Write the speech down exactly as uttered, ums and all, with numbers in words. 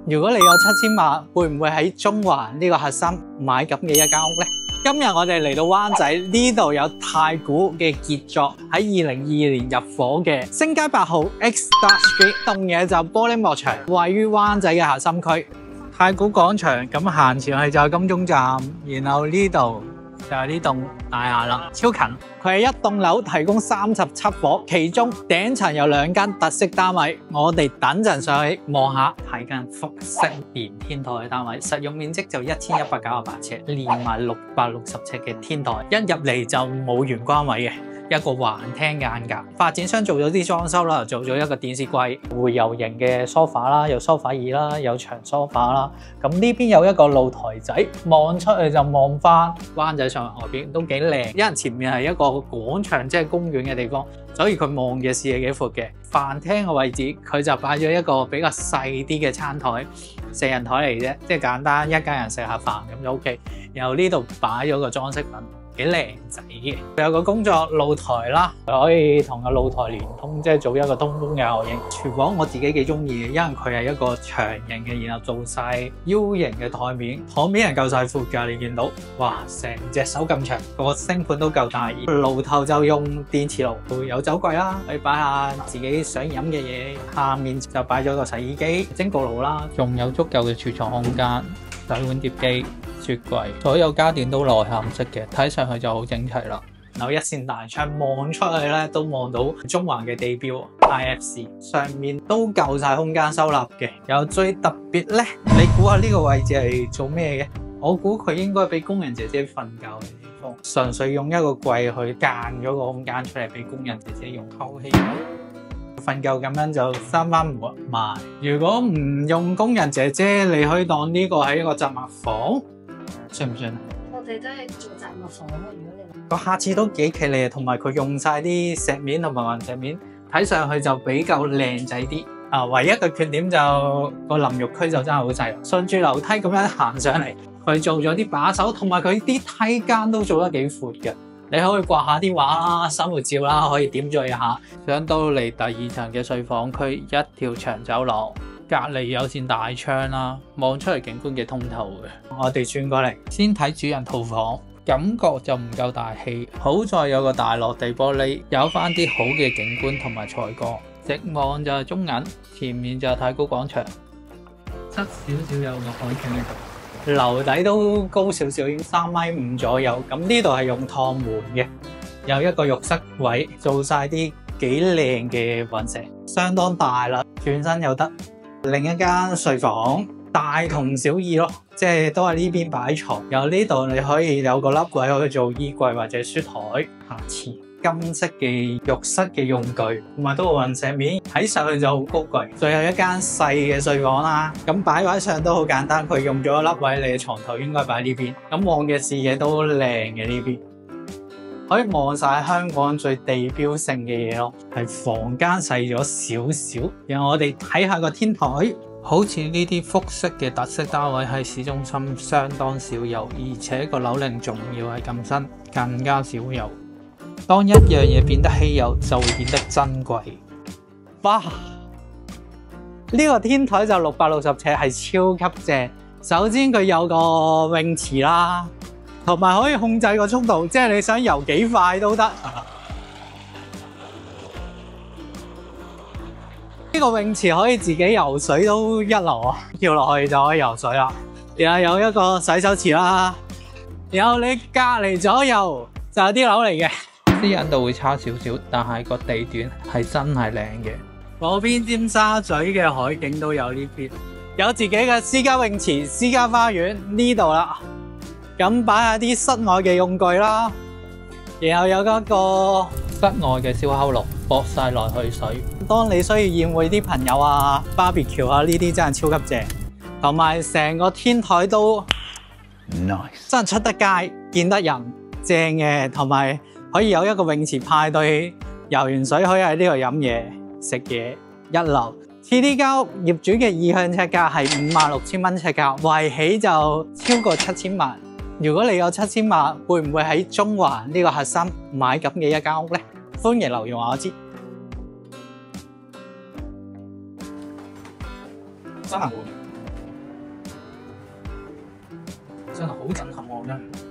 如果你有七千萬，會唔會喺中環呢個核心買咁嘅一間屋呢？今日我哋嚟到灣仔，呢度有太古嘅傑作，喺二零二二年入伙嘅星街八號 X Star Street， 棟嘢就玻璃幕牆，位於灣仔嘅核心區。太古廣場咁行前去就係金鐘站，然後呢度就係呢棟大廈啦，超近。佢係一棟樓提供三十七伙，其中頂層有兩間特色單位。我哋等陣上去望下，睇緊複式連天台嘅單位，實用面積就一千一百九十八尺，連埋六百六十尺嘅天台，一入嚟就冇玄關位嘅。一個橫廳嘅間隔，發展商做咗啲裝修啦，做咗一個電視櫃、回遊型嘅梳化啦，有梳化椅啦，有長梳化啦。咁呢邊有一個露台仔，望出去就望翻灣仔上環外邊，都幾靚。因為前面係一個廣場，即係公園嘅地方，所以佢望嘅視野幾闊嘅。飯廳嘅位置，佢就擺咗一個比較細啲嘅餐台，四人台嚟啫，即係簡單一家人食下飯咁就 OK。然後呢度擺咗個裝飾品。幾靚仔嘅，有個工作露台啦，可以同個露台連通，即係做一個通風嘅效應。廚房我自己幾中意嘅，因為佢係一個長形嘅，然後做晒 U 型嘅台面，台面係夠晒闊㗎，你見到，哇，成隻手咁長，個星盤都夠大。爐頭就用電磁爐，會有酒櫃啦，可以擺下自己想飲嘅嘢。下面就擺咗個洗衣機、蒸焗爐啦，仲有足夠嘅儲藏空間。洗碗碟機、雪櫃，所有家電都內嵌式嘅，睇上去就好整齊啦。有一扇大窗望出去咧，都望到中環嘅地標 I F C， 上面都夠晒空間收納嘅。有最特別咧，你估下呢個位置係做咩嘅？我估佢應該俾工人姐姐瞓覺嘅地方，純粹用一個櫃去間咗個空間出嚟俾工人姐姐用透氣。瞓覺咁樣就閂翻埋。如果唔用工人姐姐，你可以當呢個係一個雜物房，算唔算？ 我哋都係做雜物房咯。如果你個下次都幾企理，同埋佢用晒啲石面同埋雲石面，睇上去就比較靚仔啲。啊，唯一嘅缺點就個淋浴區就真係好細，順住樓梯咁樣行上嚟，佢做咗啲把手，同埋佢啲梯間都做得幾闊嘅。你可以掛下啲畫啦、生活照啦，可以點綴一下。上到嚟第二層嘅睡房區，一條長走廊，隔離有扇大窗啦，望出嚟景觀嘅通透嘅。我哋轉過嚟，先睇主人套房，感覺就唔夠大氣。好在有個大落地玻璃，有翻啲好嘅景觀同埋採光。直望就係中銀，前面就係太古廣場，側少少有個海景喺度。樓底都高少少，已經三米五左右。咁呢度係用趟門嘅，有一個浴室位，做晒啲幾靚嘅雲石，相當大啦，轉身又得。另一間睡房大同小異咯，即係都係呢邊擺床，由呢度你可以有個凹位可以做衣櫃或者書台。下次金色嘅浴室嘅用具，同埋都係雲石面，睇上去就好高貴。最後一間細嘅睡房啦，咁擺位上都好簡單，佢用咗粒位，你嘅床頭應該擺呢邊，咁望嘅視野都靚嘅呢邊，可以望晒香港最地標性嘅嘢咯。係房間細咗少少，然後我哋睇下個天台，好似呢啲複式嘅特色單位喺市中心相當少有，而且個樓齡仲要係咁新，更加少有。當一樣嘢變得稀有，就會變得珍貴。哇！呢個天台就六百六十尺，係超級正。首先佢有個泳池啦，同埋可以控制個速度，即係你想游幾快都得。呢個泳池可以自己游水都一流啊！跳落去就可以游水啦。然後有一個洗手池啦，然後你隔離左右就有啲樓嚟嘅。私隱度會差少少，但係個地段係真係靚嘅。嗰邊尖沙咀嘅海景都有呢邊，有自己嘅私家泳池、私家花園呢度啦。咁擺下啲室外嘅用具啦，然後有嗰個室外嘅燒烤爐，駁晒來去水。當你需要宴會啲朋友啊、barbecue 啊，呢啲真係超級正。同埋成個天台都 nice， 真係出得街、見得人，正嘅，同埋。可以有一個泳池派對，游完水可以喺呢度飲嘢、食嘢，一流。似呢間屋業主嘅意向尺價係五萬六千蚊尺價，圍起就超過七千萬。如果你有七千萬，會唔會喺中環呢個核心買咁嘅一間屋呢？歡迎留言話我知。真係會。 真係好震撼我真係。